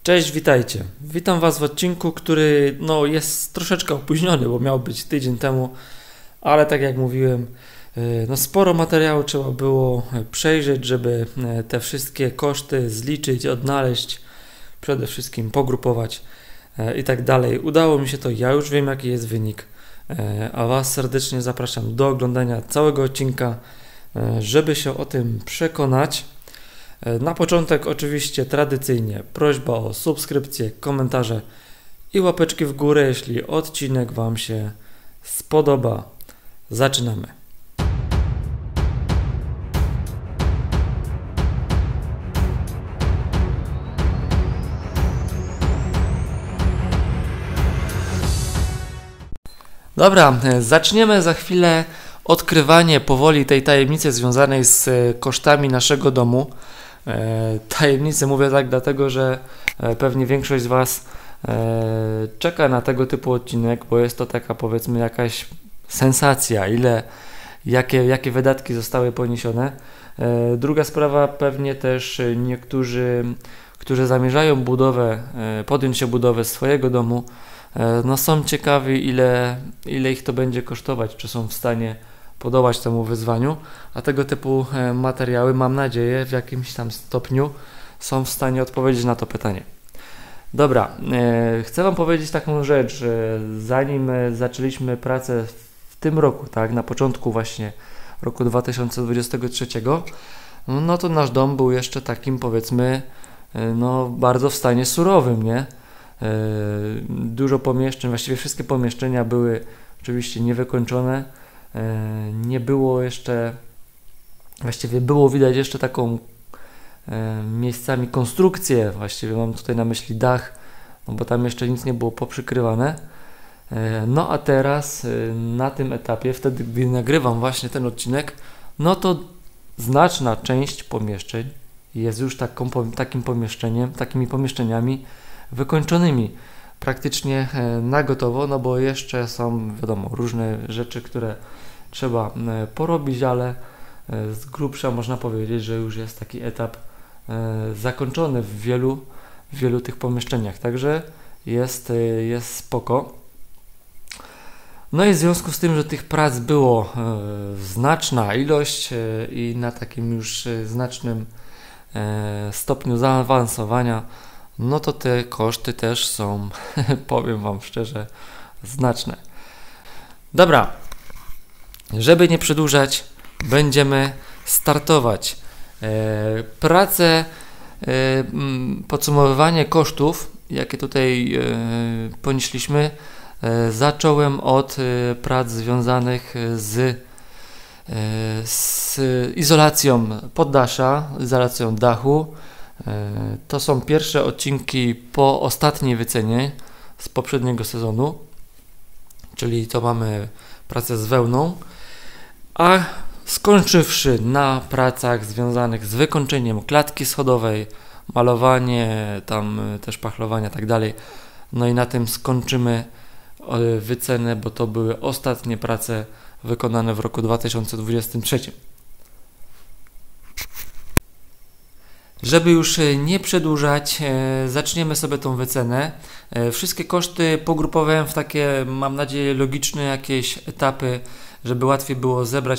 Cześć, witajcie. Witam Was w odcinku, który jest troszeczkę opóźniony, bo miał być tydzień temu, ale tak jak mówiłem, sporo materiału trzeba było przejrzeć, żeby te wszystkie koszty zliczyć, odnaleźć, przede wszystkim pogrupować i tak dalej. Udało mi się to, ja już wiem jaki jest wynik, a Was serdecznie zapraszam do oglądania całego odcinka, żeby się o tym przekonać. Na początek oczywiście tradycyjnie prośba o subskrypcję, komentarze i łapeczki w górę, jeśli odcinek Wam się spodoba. Zaczynamy. Dobra, zaczniemy za chwilę odkrywanie powoli tej tajemnicy związanej z kosztami naszego domu. Tajemnicy mówię tak dlatego, że pewnie większość z Was czeka na tego typu odcinek, bo jest to taka, powiedzmy, jakaś sensacja, jakie wydatki zostały poniesione. Druga sprawa, pewnie też niektórzy, którzy zamierzają podjąć się budowę swojego domu, są ciekawi, ile ich to będzie kosztować, czy są w stanie podołać temu wyzwaniu, a tego typu materiały, mam nadzieję, w jakimś tam stopniu są w stanie odpowiedzieć na to pytanie. Dobra, chcę Wam powiedzieć taką rzecz, że zanim zaczęliśmy pracę w tym roku, tak, na początku właśnie roku 2023, to nasz dom był jeszcze takim, powiedzmy, bardzo w stanie surowym, nie? Dużo pomieszczeń, właściwie wszystkie pomieszczenia były oczywiście niewykończone. Nie było jeszcze, właściwie było widać jeszcze taką miejscami konstrukcję, właściwie mam tutaj na myśli dach, bo tam jeszcze nic nie było poprzykrywane. A teraz na tym etapie, wtedy gdy nagrywam właśnie ten odcinek, to znaczna część pomieszczeń jest już takimi pomieszczeniami wykończonymi praktycznie na gotowo, bo jeszcze są, wiadomo, różne rzeczy, które trzeba porobić, ale z grubsza można powiedzieć, że już jest taki etap zakończony w wielu tych pomieszczeniach, także jest spoko. I w związku z tym, że tych prac było znaczna ilość i na takim już znacznym stopniu zaawansowania, to te koszty też są, powiem Wam szczerze, znaczne. Dobra, żeby nie przedłużać, będziemy startować. Podsumowywanie kosztów, jakie tutaj ponieśliśmy, zacząłem od prac związanych z izolacją poddasza, izolacją dachu. To są pierwsze odcinki po ostatniej wycenie z poprzedniego sezonu, czyli to mamy pracę z wełną, a skończywszy na pracach związanych z wykończeniem klatki schodowej, malowanie, tam też pachlowanie i tak dalej, i na tym skończymy wycenę, bo to były ostatnie prace wykonane w roku 2023. Żeby już nie przedłużać, zaczniemy sobie tą wycenę. Wszystkie koszty pogrupowałem w takie, mam nadzieję, logiczne jakieś etapy, żeby łatwiej było zebrać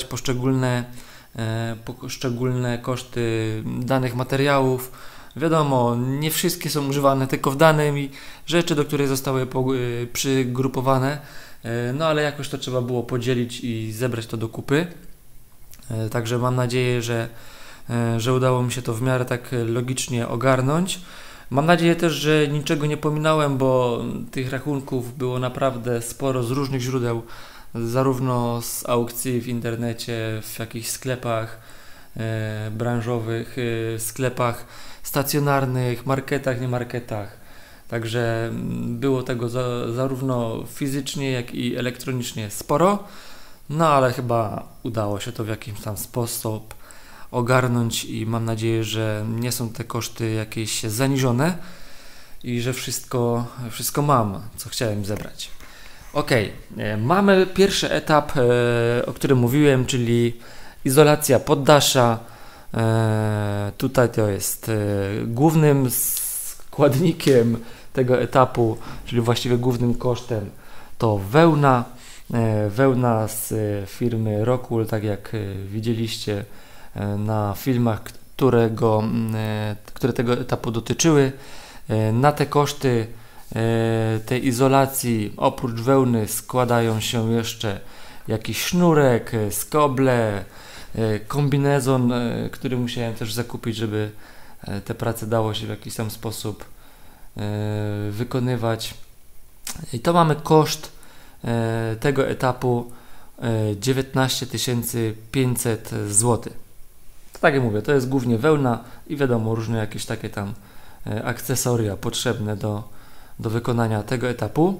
poszczególne koszty danych materiałów. Wiadomo, nie wszystkie są używane tylko w danym i rzeczy, do których zostały przygrupowane, ale jakoś to trzeba było podzielić i zebrać to do kupy. Także mam nadzieję, że udało mi się to w miarę tak logicznie ogarnąć. Mam nadzieję też, że niczego nie pominąłem, bo tych rachunków było naprawdę sporo z różnych źródeł, zarówno z aukcji w internecie, w jakichś sklepach branżowych, sklepach stacjonarnych, marketach, nie marketach. Także było tego zarówno fizycznie, jak i elektronicznie sporo, ale chyba udało się to w jakiś tam sposób ogarnąć i mam nadzieję, że nie są te koszty jakieś zaniżone i że wszystko mam, co chciałem zebrać. Ok, mamy pierwszy etap, o którym mówiłem, czyli izolacja poddasza. Tutaj to jest głównym składnikiem tego etapu, czyli właściwie głównym kosztem, to wełna. Wełna z firmy Rockwool, tak jak widzieliście na filmach, które tego etapu dotyczyły. Na te koszty tej izolacji oprócz wełny składają się jeszcze jakiś sznurek, skoble, kombinezon, który musiałem też zakupić, żeby te prace dało się w jakiś tam sposób wykonywać. I to mamy koszt tego etapu 19 500 zł. Tak jak mówię, to jest głównie wełna i wiadomo, różne jakieś takie tam akcesoria potrzebne do wykonania tego etapu.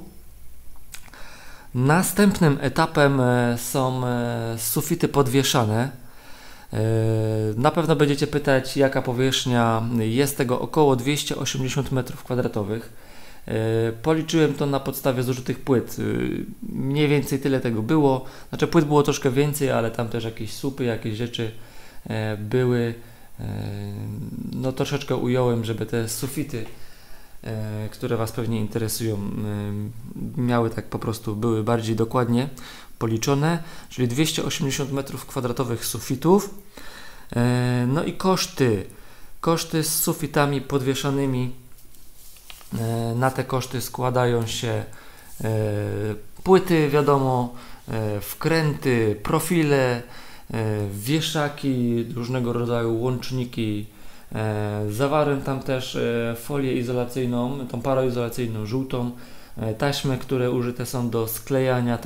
Następnym etapem są sufity podwieszane. Na pewno będziecie pytać, jaka powierzchnia jest tego, około 280 m². Policzyłem to na podstawie zużytych płyt. Mniej więcej tyle tego było. Znaczy płyt było troszkę więcej, ale tam też jakieś słupy, jakieś rzeczy były. No troszeczkę ująłem, żeby te sufity, które Was pewnie interesują, miały tak po prostu, były bardziej dokładnie policzone, czyli 280 m² sufitów. No i koszty z sufitami podwieszanymi. Na te koszty składają się płyty, wiadomo, wkręty, profile, wieszaki, różnego rodzaju łączniki. Zawarłem tam też folię izolacyjną, tą paroizolacyjną żółtą, taśmy, które użyte są do sklejania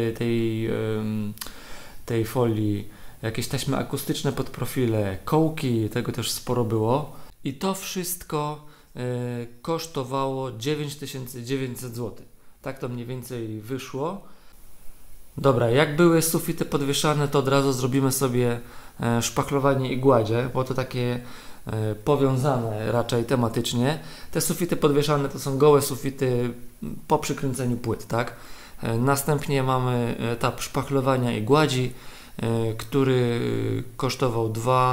tej folii, jakieś taśmy akustyczne pod profile, kołki, tego też sporo było. I to wszystko kosztowało 9900 zł. Tak to mniej więcej wyszło. Dobra, jak były sufity podwieszane, to od razu zrobimy sobie szpachlowanie i gładzie, bo to takie powiązane raczej tematycznie. Te sufity podwieszane to są gołe sufity po przykręceniu płyt, tak? Następnie mamy etap szpachlowania i gładzi, który kosztował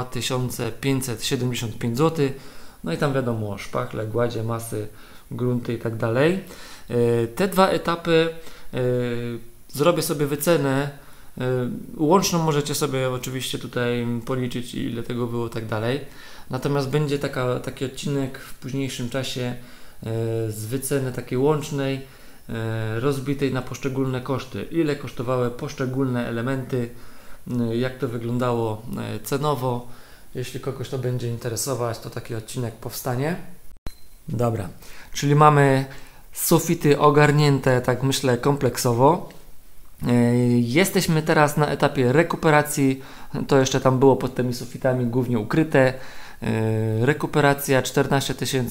2575 zł. No i tam wiadomo, szpachle, gładzie, masy, grunty i tak dalej. Te dwa etapy zrobię sobie wycenę. Łączną możecie sobie oczywiście tutaj policzyć, ile tego było i tak dalej. Natomiast będzie taki odcinek w późniejszym czasie z wyceny takiej łącznej, rozbitej na poszczególne koszty. Ile kosztowały poszczególne elementy, jak to wyglądało cenowo. Jeśli kogoś to będzie interesować, to taki odcinek powstanie. Dobra, czyli mamy sufity ogarnięte, tak myślę, kompleksowo. Jesteśmy teraz na etapie rekuperacji. To jeszcze tam było pod tymi sufitami głównie ukryte. Rekuperacja 14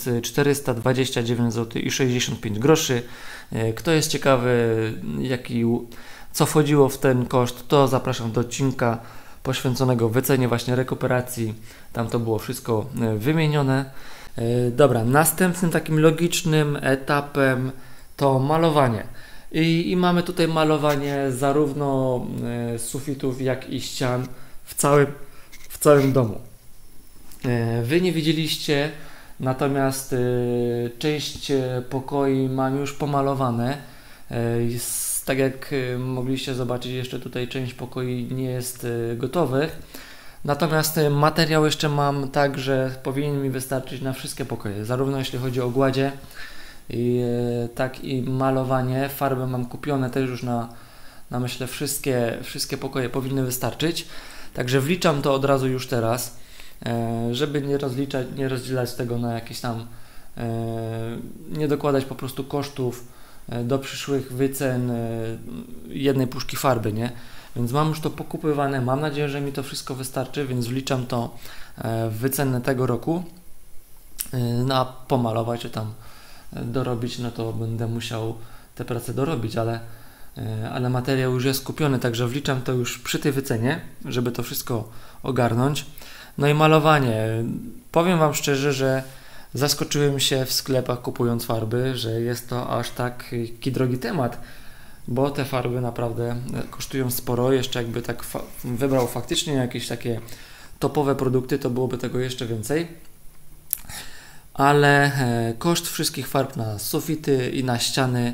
429 zł i 65 groszy. Kto jest ciekawy, co wchodziło w ten koszt, to zapraszam do odcinka poświęconego wycenie właśnie rekuperacji. Tam to było wszystko wymienione. Dobra, następnym takim logicznym etapem to malowanie. I mamy tutaj malowanie zarówno sufitów, jak i ścian w całym domu. Wy nie widzieliście, natomiast część pokoi mam już pomalowane. Tak jak mogliście zobaczyć, jeszcze tutaj część pokoi nie jest gotowych. Natomiast materiał jeszcze mam tak, że powinien mi wystarczyć na wszystkie pokoje, zarówno jeśli chodzi o gładzie, tak i malowanie. Farby mam kupione też już na myślę wszystkie pokoje powinny wystarczyć. Także wliczam to od razu już teraz, żeby nie rozdzielać tego na jakieś tam, nie dokładać po prostu kosztów do przyszłych wycen jednej puszki farby, nie? Więc mam już to pokupywane, mam nadzieję, że mi to wszystko wystarczy, więc wliczam to w wycenę tego roku. A pomalować czy tam dorobić, no to będę musiał te prace dorobić, ale materiał już jest kupiony, także wliczam to już przy tej wycenie, żeby to wszystko ogarnąć. No i malowanie. Powiem Wam szczerze, że zaskoczyłem się w sklepach kupując farby, że jest to aż taki drogi temat, bo te farby naprawdę kosztują sporo. Jeszcze jakby tak wybrał faktycznie jakieś takie topowe produkty, to byłoby tego jeszcze więcej. ale koszt wszystkich farb na sufity i na ściany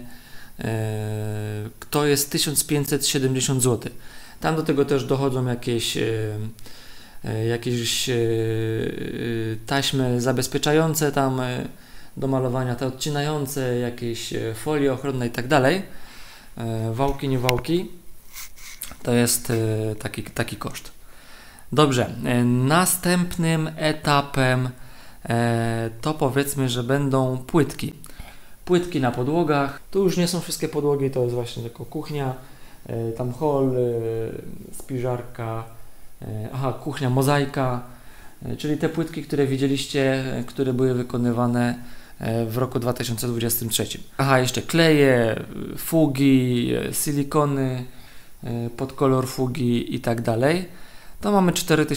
to jest 1570 zł. Tam do tego też dochodzą jakieś taśmy zabezpieczające tam do malowania, te odcinające, jakieś folie ochronne i tak dalej. Wałki, nie wałki. To jest taki koszt. Dobrze, następnym etapem to powiedzmy, że będą płytki. Płytki na podłogach. Tu już nie są wszystkie podłogi, to jest właśnie tylko kuchnia, tam hol, spiżarka, kuchnia, mozaika, czyli te płytki, które widzieliście, które były wykonywane w roku 2023. Jeszcze kleje, fugi, silikony pod kolor fugi i tak dalej. To mamy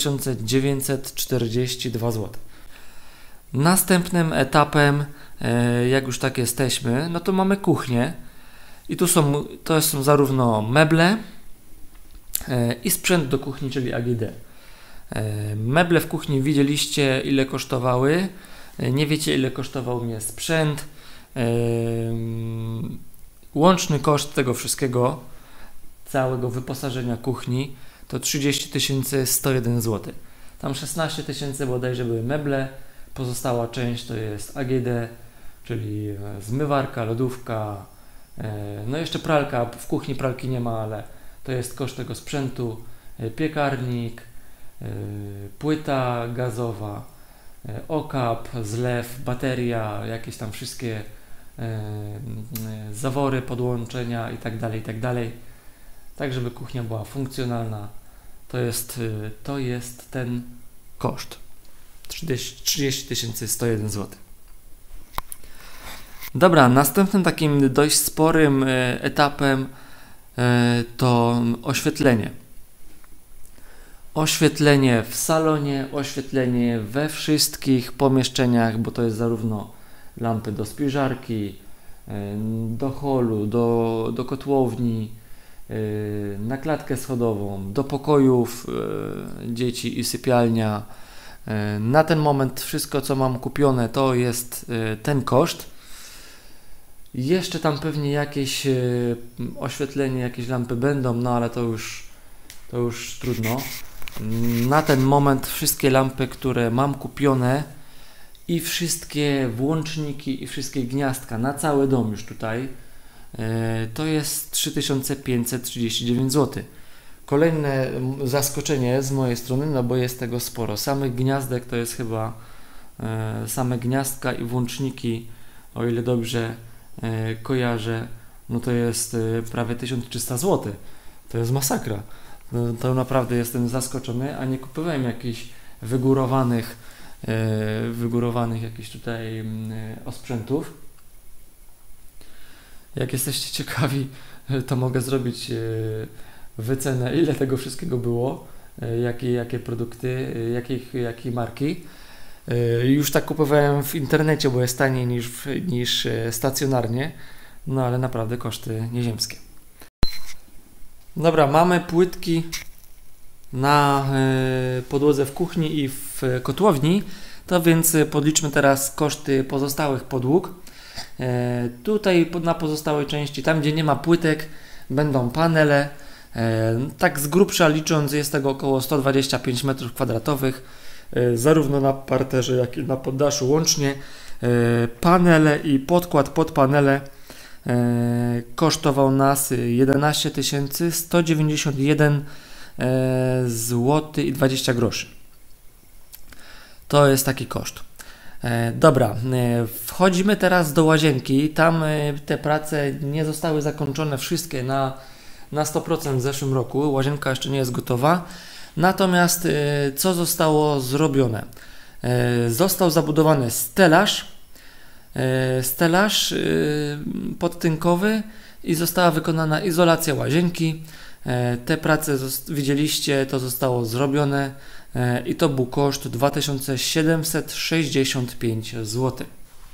4942 zł. Następnym etapem, jak już tak jesteśmy, no to mamy kuchnię i to są zarówno meble i sprzęt do kuchni, czyli AGD. Meble w kuchni widzieliście, ile kosztowały. Nie wiecie, ile kosztował mnie sprzęt. Łączny koszt tego wszystkiego, całego wyposażenia kuchni, to 30 101 zł. Tam 16 000 bodajże były meble, pozostała część to jest AGD, czyli zmywarka, lodówka, no jeszcze pralka, w kuchni pralki nie ma, ale to jest koszt tego sprzętu, piekarnik, płyta gazowa, okap, zlew, bateria, jakieś tam wszystkie zawory, podłączenia i tak dalej, tak żeby kuchnia była funkcjonalna. To jest ten koszt 30 101 zł. Dobra, następnym takim dość sporym etapem to oświetlenie. Oświetlenie w salonie, oświetlenie we wszystkich pomieszczeniach, bo to jest zarówno lampy do spiżarki, do holu, do kotłowni, na klatkę schodową, do pokojów dzieci i sypialnia. Na ten moment wszystko, co mam kupione, to jest ten koszt. Jeszcze tam pewnie jakieś oświetlenie, jakieś lampy będą, no ale to już trudno. Na ten moment wszystkie lampy, które mam kupione i wszystkie włączniki i wszystkie gniazdka na cały dom już tutaj, to jest 3539 zł. Kolejne zaskoczenie z mojej strony, no bo jest tego sporo. Samych gniazdek to jest chyba same gniazdka i włączniki, o ile dobrze kojarzę, no to jest prawie 1300 zł. To jest masakra. To naprawdę jestem zaskoczony, a nie kupowałem jakichś wygórowanych jakichś tutaj osprzętów. Jak jesteście ciekawi, to mogę zrobić wycenę, ile tego wszystkiego było, jakie produkty, jakiej marki. Już tak kupowałem w internecie, bo jest taniej niż stacjonarnie, no ale naprawdę koszty nieziemskie. Dobra, mamy płytki na podłodze w kuchni i w kotłowni, to więc podliczmy teraz koszty pozostałych podłóg. Tutaj na pozostałej części, tam gdzie nie ma płytek, będą panele. Tak z grubsza licząc jest tego około 125 m2, zarówno na parterze, jak i na poddaszu łącznie. Panele i podkład pod panele kosztował nas 11 191 zł i 20 groszy. To jest taki koszt. Dobra, wchodzimy teraz do łazienki. Tam te prace nie zostały zakończone wszystkie na 100% w zeszłym roku. Łazienka jeszcze nie jest gotowa. Natomiast co zostało zrobione? Został zabudowany stelaż podtynkowy i została wykonana izolacja łazienki. Te prace widzieliście, to zostało zrobione i to był koszt 2765 zł.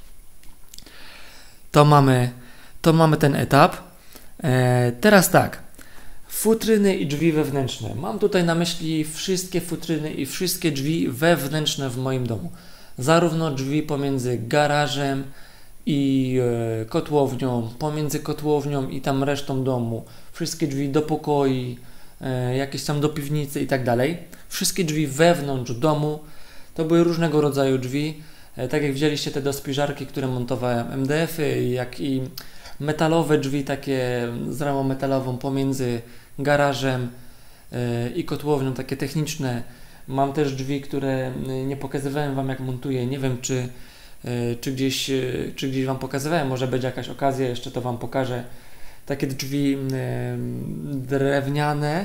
To mamy ten etap. Teraz tak, futryny i drzwi wewnętrzne. Mam tutaj na myśli wszystkie futryny i wszystkie drzwi wewnętrzne w moim domu. zarówno drzwi pomiędzy garażem i kotłownią, pomiędzy kotłownią i tam resztą domu, wszystkie drzwi do pokoi, jakieś tam do piwnicy i tak dalej. Wszystkie drzwi wewnątrz domu to były różnego rodzaju drzwi. Tak jak widzieliście te do spiżarki, które montowałem, MDF-y, jak i metalowe drzwi takie z ramą metalową pomiędzy garażem i kotłownią, takie techniczne. Mam też drzwi, które nie pokazywałem Wam, jak montuję. Nie wiem, czy gdzieś Wam pokazywałem. Może będzie jakaś okazja, jeszcze to Wam pokażę. Takie drzwi drewniane,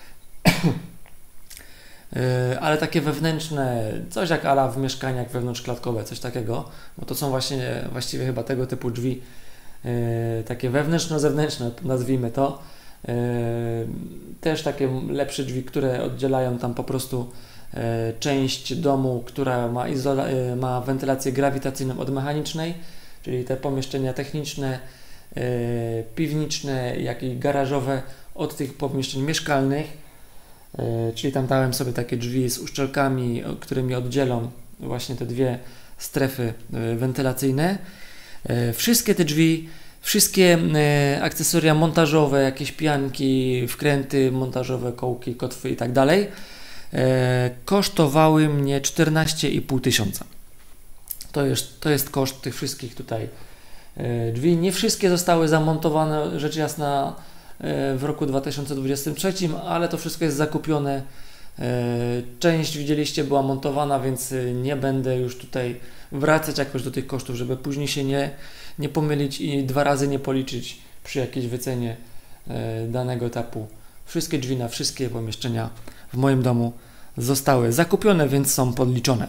ale takie wewnętrzne, coś jak ala w mieszkaniach wewnątrzklatkowe, coś takiego, bo to są właściwie chyba tego typu drzwi, takie wewnętrzno-zewnętrzne, nazwijmy to. Też takie lepsze drzwi, które oddzielają tam po prostu część domu, która ma wentylację grawitacyjną od mechanicznej, czyli te pomieszczenia techniczne, piwniczne, jak i garażowe od tych pomieszczeń mieszkalnych, czyli tam dałem sobie takie drzwi z uszczelkami, którymi oddzielą właśnie te dwie strefy wentylacyjne. Wszystkie te drzwi, wszystkie akcesoria montażowe, jakieś pianki, wkręty montażowe, kołki, kotwy i tak dalej, kosztowały mnie 14,5 tysiąca. To jest koszt tych wszystkich tutaj drzwi. Nie wszystkie zostały zamontowane, rzecz jasna, w roku 2023, ale to wszystko jest zakupione. Część, widzieliście, była montowana, więc nie będę już tutaj wracać jakoś do tych kosztów, żeby później się nie pomylić i dwa razy nie policzyć przy jakiejś wycenie danego etapu. Wszystkie drzwi na wszystkie pomieszczenia w moim domu zostały zakupione, więc są podliczone.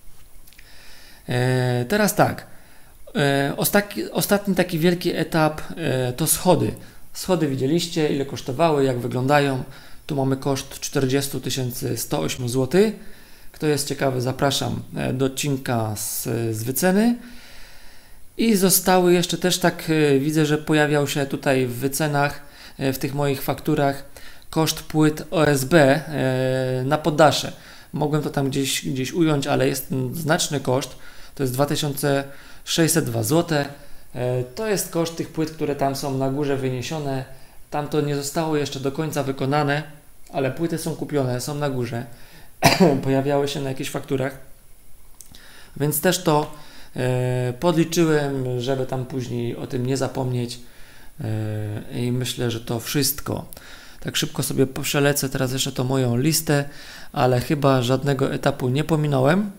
Teraz tak, ostatni taki wielki etap to schody. Schody widzieliście, ile kosztowały, jak wyglądają. Tu mamy koszt 40 108 zł. Kto jest ciekawy, zapraszam do odcinka z wyceny. I zostały jeszcze też tak, widzę, że pojawiał się tutaj w wycenach, w tych moich fakturach, koszt płyt OSB na poddasze. Mogłem to tam gdzieś ująć, ale jest znaczny koszt. To jest 2602 zł. To jest koszt tych płyt, które tam są na górze wyniesione. Tam to nie zostało jeszcze do końca wykonane, ale płyty są kupione, są na górze. Pojawiały się na jakichś fakturach. Więc też to podliczyłem, żeby tam później o tym nie zapomnieć. I myślę, że to wszystko. Tak szybko sobie przelecę teraz jeszcze tą moją listę, ale chyba żadnego etapu nie pominąłem.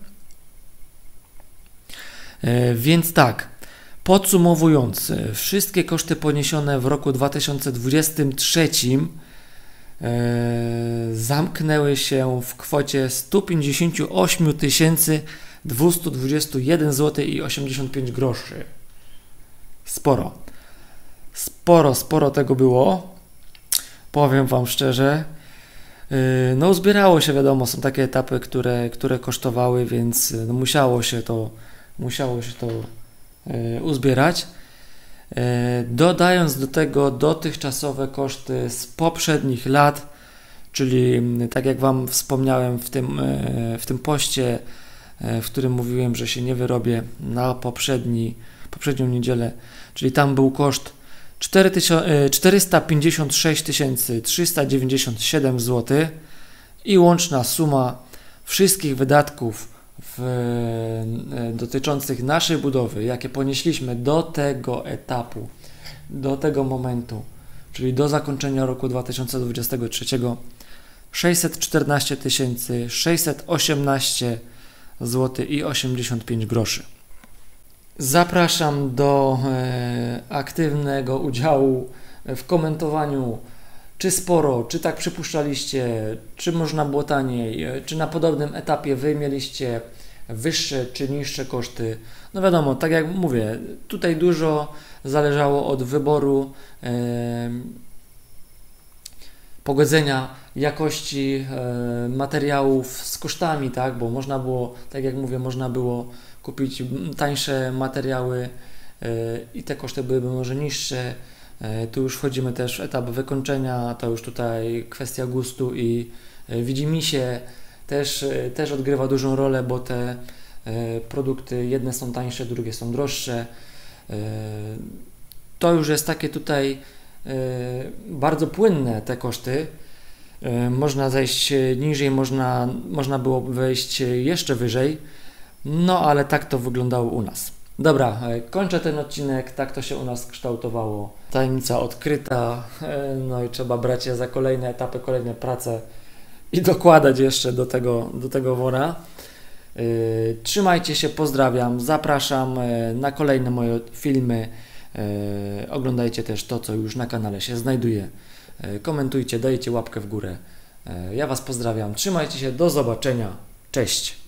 Więc tak, podsumowując, wszystkie koszty poniesione w roku 2023 zamknęły się w kwocie 158 221 zł i 85 groszy. Sporo tego było. Powiem Wam szczerze. No uzbierało się, wiadomo, są takie etapy, które kosztowały, więc musiało się to uzbierać. Dodając do tego dotychczasowe koszty z poprzednich lat, czyli tak jak Wam wspomniałem w tym poście, w którym mówiłem, że się nie wyrobię na poprzednią niedzielę, czyli tam był koszt 456 397 zł i łączna suma wszystkich wydatków dotyczących naszej budowy, jakie ponieśliśmy do tego etapu, do tego momentu, czyli do zakończenia roku 2023, 614 618 zł i 85 groszy. Zapraszam do aktywnego udziału w komentowaniu, czy sporo, czy tak przypuszczaliście, czy można było taniej, czy na podobnym etapie Wy mieliście wyższe czy niższe koszty. No wiadomo, tak jak mówię, tutaj dużo zależało od wyboru, pogodzenia jakości materiałów z kosztami, tak, bo można było, tak jak mówię, można było kupić tańsze materiały i te koszty byłyby może niższe. Tu już wchodzimy też w etap wykończenia, to już tutaj kwestia gustu i widzimisię też odgrywa dużą rolę, bo te produkty, jedne są tańsze, drugie są droższe. To już jest takie tutaj bardzo płynne te koszty. Można zejść niżej, można było wejść jeszcze wyżej, no ale tak to wyglądało u nas. Dobra, kończę ten odcinek, tak to się u nas kształtowało. Tajemnica odkryta, no i trzeba brać się za kolejne etapy, kolejne prace i dokładać jeszcze do tego wora. Trzymajcie się, pozdrawiam, zapraszam na kolejne moje filmy. Oglądajcie też to, co już na kanale się znajduje. Komentujcie, dajcie łapkę w górę. Ja Was pozdrawiam, trzymajcie się, do zobaczenia, cześć!